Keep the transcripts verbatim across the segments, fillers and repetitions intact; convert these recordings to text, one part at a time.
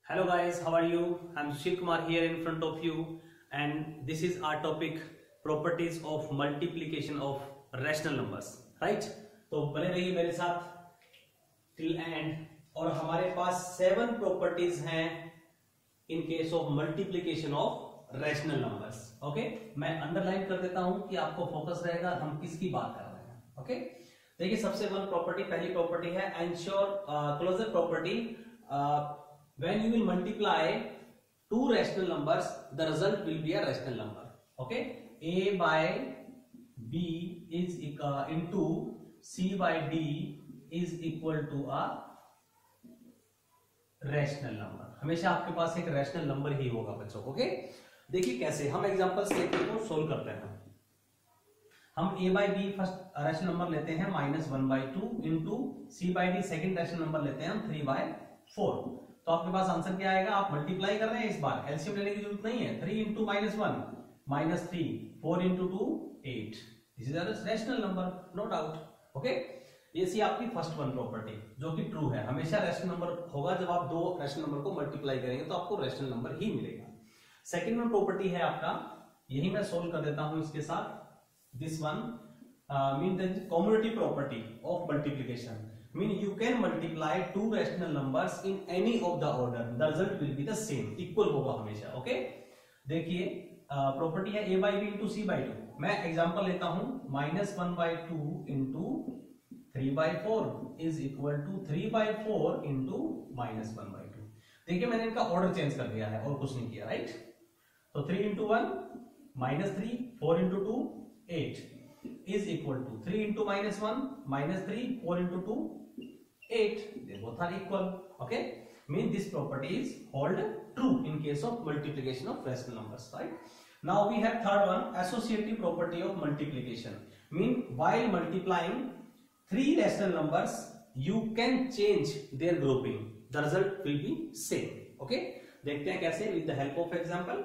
Hello guys, how are you? I'm Sushil Kumar here in front of you, and this is our topic properties of multiplication of rational numbers, right? तो बने रहिए मेरे साथ till end। और हमारे पास seven properties हैं in case of multiplication of rational numbers. Okay, मैं underline कर देता हूं कि आपको फोकस रहेगा हम किसकी बात कर रहे हैं। Okay okay? देखिए, सबसे वन प्रॉपर्टी पहली प्रॉपर्टी है ensure closure property. When you will multiply two rational numbers, the result will be a rational number. Okay, a by b is equal into c by d is equal to a rational number। हमेशा आपके पास एक rational number ही होगा बच्चों। Okay, देखिए कैसे हम examples लेके को सोल्व करते हैं। हम a by b first rational number लेते हैं minus one by two into C by D second rational number लेते हैं हम थ्री बाय फोर। तो आपके पास आंसर क्या आएगा? आप मल्टीप्लाई कर रहे हैं, इस बार एलसीएम लेने की जरूरत नहीं है। Three into minus one minus three, four into two eight. This is a rational number, no doubt. Okay, ये सी आपकी फर्स्ट वन प्रॉपर्टी जो कि ट्रू है। हमेशा रैशनल नंबर होगा, जब आप दो रैशनल नंबर को मल्टीप्लाई करेंगे तो आपको रैशनल नंबर ही मिलेगा। सेकेंड वन प्रॉपर्टी है आपका, यही मैं सोल्व कर देता हूं इसके साथ। This one mean the commutative property of multiplication mean you can multiply two rational numbers in any of the order, the result will be the same, equal होगा हमेशा। ओके, देखिए प्रॉपर्टी है a by b into c by two. मैं example लेता हूं minus one by two into three by four is equal to three by four into minus one by two. देखिए मैंने इनका ऑर्डर चेंज कर दिया है और कुछ नहीं किया, राइट? तो three into one minus three, four into two eight is equal to three into minus one minus three, four into two eight. They both are equal. Okay, mean this property is hold true in case of multiplication of rational numbers, right? Now we have third one, associative property of multiplication, mean while multiplying three rational numbers you can change their grouping, the result will be same. Okay, देखते हैं कैसे with the help of example।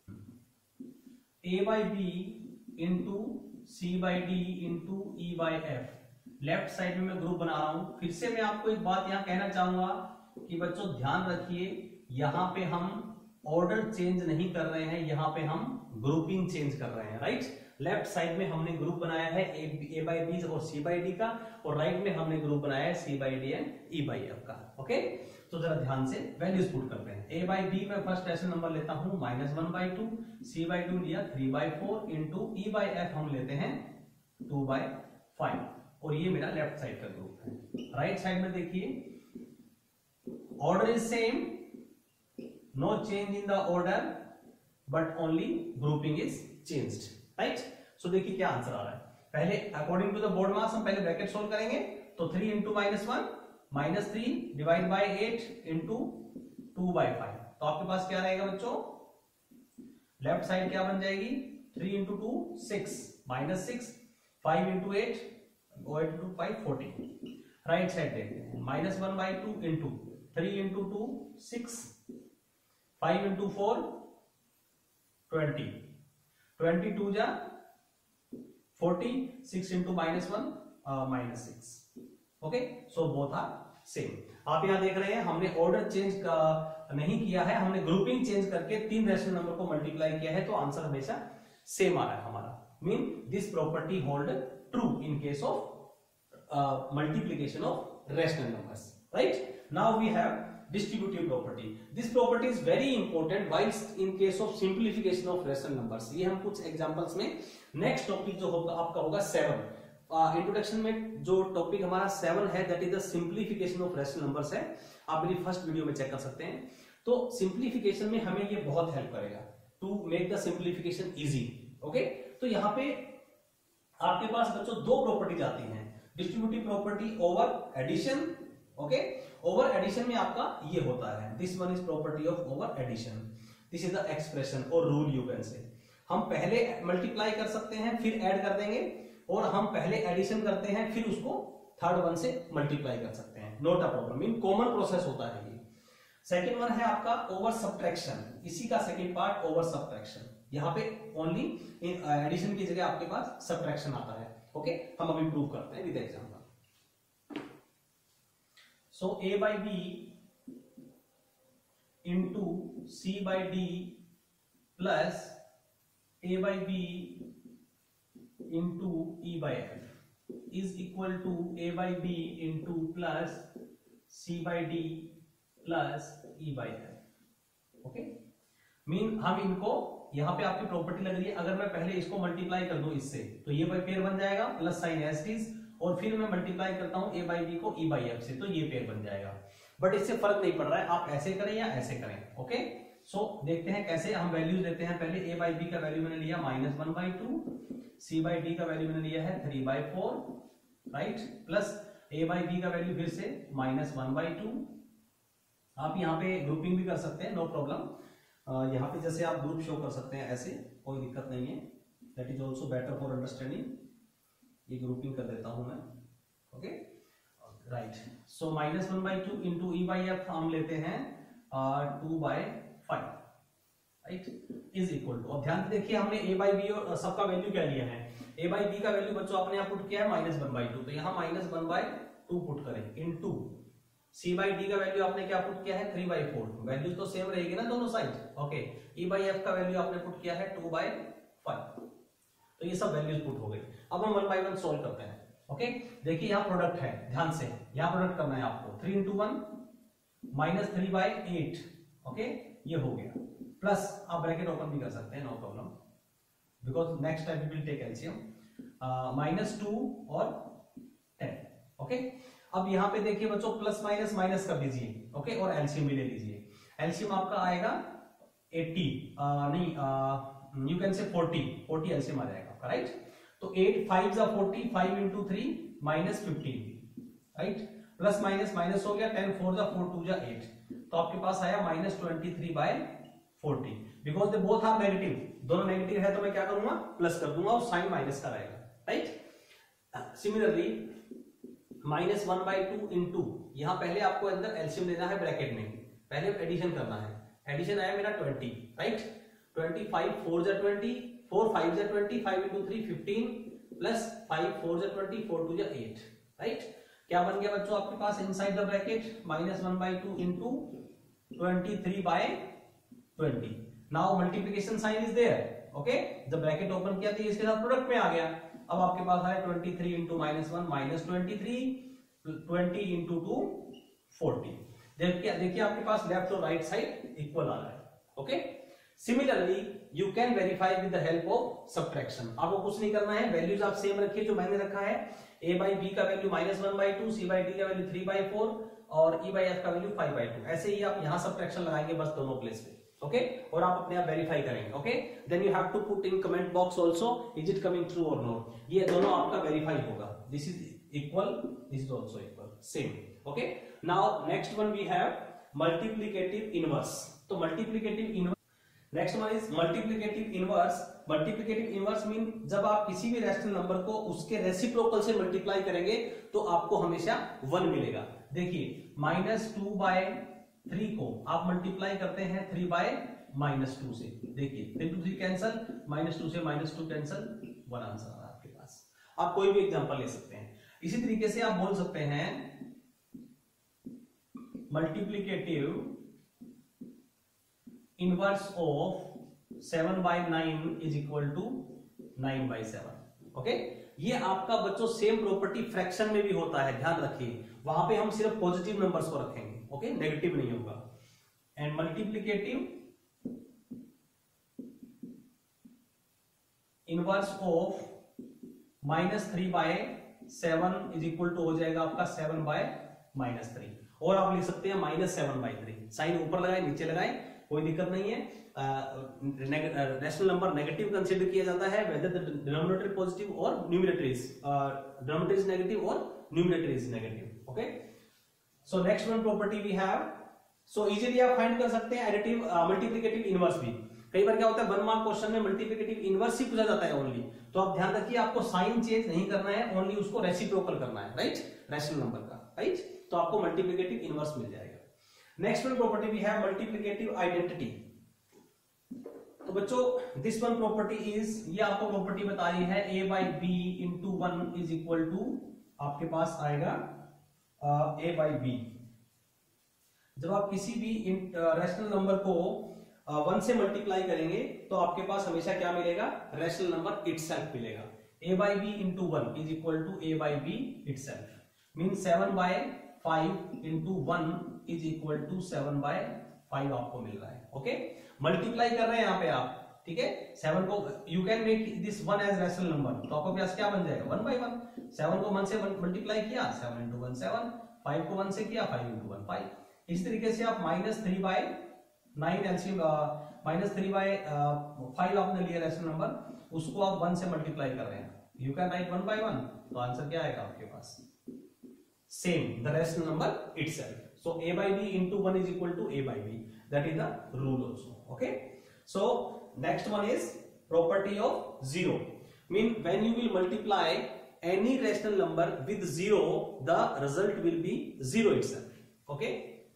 a by b into c by d into e by f। Left side में मैं group बना रहा हूं। फिर से मैं आपको एक बात यहां कहना चाहूंगा कि बच्चों ध्यान रखिए, यहां पे हम ऑर्डर चेंज नहीं कर रहे हैं, यहां पे हम ग्रुपिंग चेंज कर रहे हैं, राइट? लेफ्ट साइड में हमने ग्रुप बनाया है ए बाई बी और सी बाई डी का, और राइट में हमने ग्रुप बनाया है C by D and E by F का। ओके, तो जरा ध्यान से वैल्यूज पुट करते हैं। ए बाई बी में फर्स्ट रैशनल नंबर लेता हूं minus one by two, C by two लिया three by four into E by F हम लेते हैं टू बाई फाइव, और ये मेरा लेफ्ट साइड का ग्रुप है। राइट साइड में देखिए order is same, no change in the order but only grouping is changed, right? So देखिए क्या आंसर आ रहा है। पहले according to the BODMAS हम पहले ब्रैकेट सोल्व करेंगे। तो three into minus one minus three divide by eight into two by five. तो आपके पास क्या रहेगा बच्चों? लेफ्ट साइड क्या बन जाएगी? Three into two six minus six, five into eight eight into five forty. Right side देखते हैं minus one by two into three into two six, five into four twenty, twenty two जा forty, six into minus one minus six. Okay, so both are same. आप यहां देख रहे हैं हमने order change का नहीं किया है, हमने ग्रुपिंग चेंज करके तीन रैशनल नंबर को मल्टीप्लाई किया है, तो आंसर हमेशा सेम आ रहा है हमारा। Mean this property hold true in case of multiplication of rational numbers, right? Now we have distributive property. This property is very important while in case of simplification of rational numbers. ये हम कुछ examples में, next topic जो होगा आपका होगा seven. Introduction uh, में जो टॉपिक हमारा सेवन है that is the simplification of rational numbers है, आप मेरी फर्स्ट वीडियो में चेक कर सकते हैं। तो सिंप्लीफिकेशन में हमें ये बहुत हेल्प करेगा to make the simplification easy. Okay, तो यहाँ पे आपके पास बच्चों दो प्रॉपर्टीज आती हैं, distributive property over addition. Okay, over addition में आपका ये होता है, this one is property of over addition. This is the expression और रूल यू कैन से। हम पहले मल्टीप्लाई कर सकते हैं फिर ऐड कर देंगे, और हम पहले एडिशन करते हैं फिर उसको थर्ड वन से मल्टीप्लाई कर सकते हैं, not a problem. Mean common process होता है ये। सेकेंड वन है आपका ओवर सब्ट्रैक्शन, इसी का सेकेंड पार्ट ओवर सब्ट्रैक्शन। यहाँ पे ओनली एडिशन की जगह आपके पास सब्ट्रैक्शन आता है। ओके, हम अभी प्रूव करते हैं with example. So A by B into C by D plus A by B into E by F is equal to A by B into plus C by D plus E by F. Okay, mean हम इनको यहां पे आपकी property लग रही है, अगर मैं पहले इसको मल्टीप्लाई कर दूं इससे तो ये पेयर बन जाएगा प्लस साइन एस टीज, और फिर मैं मल्टीप्लाई करता हूं ए बाई बी को ई बाई एफ से तो ये पेयर बन जाएगा। बट इससे फर्क नहीं पड़ रहा है, आप ऐसे करें या ऐसे करें। ओके, सो so, देखते हैं कैसे हम वैल्यूज लेते हैं। पहले ए बाई बी का वैल्यू मैंने लिया minus one by two, C by D का वैल्यू मैंने लिया है three by four, right, plus A by B का वैल्यू फिर से माइनस वन बाई टू। आप यहाँ पे ग्रुपिंग भी कर सकते हैं, नो प्रॉब्लम। यहाँ पे जैसे आप ग्रुप शो कर सकते हैं ऐसे, कोई दिक्कत नहीं है, that is also better for understanding. ये ग्रुपिंग कर देता हूं मैं। Okay, right, so minus one by two into E by F हम लेते हैं two by five, right, is equal to, अब ध्यान से देखिए हमने ए बाई बी और सबका वैल्यू क्या लिया है। ए बाई बी का वैल्यू बच्चों आपने यहाँ पुट किया है माइनस वन बाई टू, तो यहाँ minus one by two put करें इंटू सी बाई डी का वैल्यू आपने क्या पुट किया है थ्री बाई फोर, वैल्यू तो सेम रहेगी ना दोनों side. Okay, E by F का वैल्यू आपने पुट किया है टू बाई फाइव, तो ये सब वैल्यूज पुट हो गई। अब हम वन बाई वन सोल्व करते हैं। ओके, देखिए यहाँ प्रोडक्ट है, ध्यान से यहाँ प्रोडक्ट करना है आपको, three into one minus three by eight, okay, ये हो गया, प्लस आप ब्रैकेट ओपन भी कर सकते हैं, no problem, because next time we will take LCM, minus two और टेन। ओके, अब यहाँ पे देखिए बच्चों प्लस माइनस माइनस कर दीजिए, ओके, और एलसीएम भी ले लीजिए। एलसीएम आपका आएगा एटी, आ, नहीं you can say forty, forty LCM आ जाएगा आपका, राइट। तो एट फाइव जा forty, five into three minus fifteen, right, plus minus minus हो गया, टेन फोर जा फोर टू जा एट, तो आपके पास आया minus twenty three by forty, because they both are negative, दोनों नेगेटिव है तो मैं क्या करूंगा प्लस कर दूंगा और साइन माइनस का रहेगा, right. Similarly minus one by two into, यहां पहले आपको अंदर एलसीएम लेना है ब्रैकेट में, पहले एडिशन करना है, एडिशन आया मेरा twenty, right, twenty five four जा ट्वेंटी, फोर फाइव जा twenty, five into three fifteen, plus five four जा ट्वेंटी, फोर टू जा एट, राइट। क्या बन गया बच्चों आपके पास inside the bracket minus one by two into twenty three by twenty. Now multiplication sign is there, okay, जब bracket open किया तो इसके साथ प्रोडक्ट में आ गया। अब आपके पास है twenty three into minus one minus twenty three, twenty into two forty. देखिए देखिए आपके पास लेफ्ट और राइट साइड इक्वल आ रहा है, okay. Similarly you can verify with the help of subtraction. आपको कुछ नहीं करना है, वैल्यूज आप सेम रखिए जो मैंने रखा है, ए बाई बी का value minus one by two, C by D का वैल्यू थ्री बाई फोर और ई बाई एफ का वैल्यू फाइव बाई टू। ऐसे ही आप यहाँ सब्ट्रैक्शन लगाएंगे बस दोनों प्लेस पे, ओके okay? और आप अपने आप वेरीफाई करेंगे, okay. Then you have to put in comment box also is it coming true और नॉट, ये दोनों आपका वेरीफाई होगा। This is equal, this is also equal, same, okay. Now next one we have multiplicative inverse. तो multiplicative inverse, next one is multiplicative inverse. Multiplicative inverse mean जब आप किसी भी रैशनल नंबर को उसके रेसिप्रोकल से मल्टीप्लाई करेंगे तो आपको हमेशा वन मिलेगा। देखिए माइनस टू बाय थ्री को आप मल्टीप्लाई करते हैं थ्री बाय माइनस टू से, देखिए three two three cancel, minus two से minus two cancel, one answer आ रहा है आपके पास। आप कोई भी एग्जांपल ले सकते हैं। इसी तरीके से आप बोल सकते हैं multiplicative inverse of seven by nine is equal to nine by seven, okay. ये आपका बच्चों सेम प्रॉपर्टी फ्रैक्शन में भी होता है, ध्यान रखिए, वहां पे हम सिर्फ पॉजिटिव नंबर्स को रखेंगे, ओके, नेगेटिव नहीं होगा। And multiplicative inverse of minus three by seven is equal to हो जाएगा आपका सेवन बाय माइनस थ्री, और आप लिख सकते हैं minus seven by three. Sign ऊपर लगाए नीचे लगाए कोई दिक्कत नहीं है। रैशनल नंबर नेगेटिव कंसीडर किया जाता है वेदर द डिनोमिनेटर पॉजिटिव और numerator is denominator is negative और numerator is negative, okay. So next one property we have, so easily आप फाइंड कर सकते हैं एडिटिव मल्टीप्लिकेटिव इनवर्स भी। कई बार क्या होता है वन मार्क क्वेश्चन में मल्टीप्लिकेटिव इनवर्स ही पूछा जाता है ओनली, तो आप ध्यान रखिए आपको साइन चेंज नहीं करना है, ओनली उसको रेसिप्रोकल करना है, राइट, रैशनल नंबर का, राइट, तो आपको मल्टीप्लिकेटिव इनवर्स मिल जाएगा। Next one property we have multiplicative identity. तो बच्चों दिस वन प्रॉपर्टी इज, ये आपको प्रॉपर्टी बता रही है A by B into one is equal to आपके पास आएगा ए बाई बी। जब आप किसी भी रैशनल नंबर को वन से मल्टीप्लाई करेंगे तो आपके पास हमेशा क्या मिलेगा, रैशनल नंबर इटसेल्फ मिलेगा। a by b into one is equal to a by b itself, means seven by five into one is equal to seven by five आपको मिल रहा है। ओके, मल्टीप्लाई कर रहे हैं यहाँ पे आप, ठीक है। सेवन को you can make this one as rational number, तो आपके पास क्या बन जाएगा, वन बाई वन। सेवन को वन से मल्टीप्लाई किया, seven into one seven, five को वन से किया, फाइव इंटू वन फाइव। इस तरीके से आप minus three by nine LCM minus three by five आपने लिया रैशनल नंबर, उसको आप वन से मल्टीप्लाई कर रहे हैं, you can write one by one, तो आंसर क्या आएगा आपके पास, same the rational number itself. So a by b into one is equal to a by b, that is the rule also. Okay, so next one is property of zero, mean when you will multiply any rational number with zero, the result will be zero itself. Okay,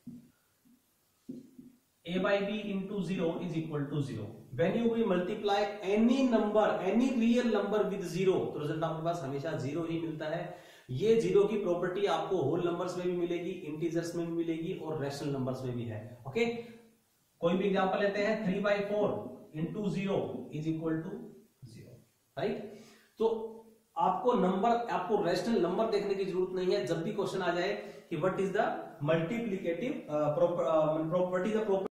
a by b into zero is equal to zero. When you will multiply any number, any real number with zero, तो result आपके पास हमेशा zero ही मिलता है। ये zero की property आपको whole numbers में भी मिलेगी, इंटीजर्स में भी मिलेगी और रैशनल नंबर्स में भी है। ओके, कोई भी एग्जांपल लेते हैं, three by four into zero is equal to zero, right. तो आपको नंबर, आपको रैशनल नंबर देखने की जरूरत नहीं है। जब भी क्वेश्चन आ जाए कि what is the multiplicative property, the property